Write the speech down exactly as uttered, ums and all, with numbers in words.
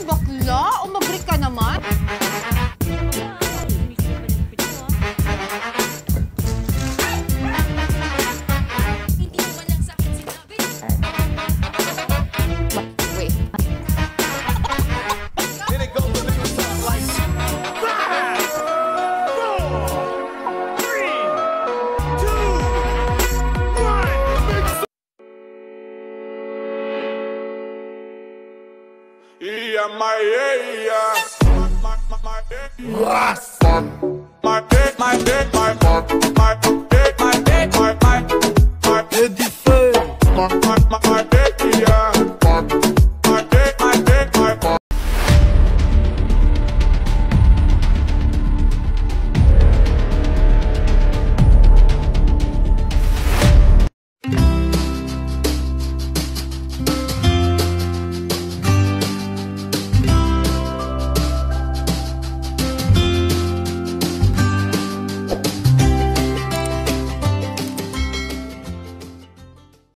bakla, umabrik ka naman. Hindi naman lang sa akin sinabi. Wait. Yeah, my yeah, yeah. My, my, my, Yes. my, my, my, my, my, my, my, my, my, my, my, Et du feu. my, my,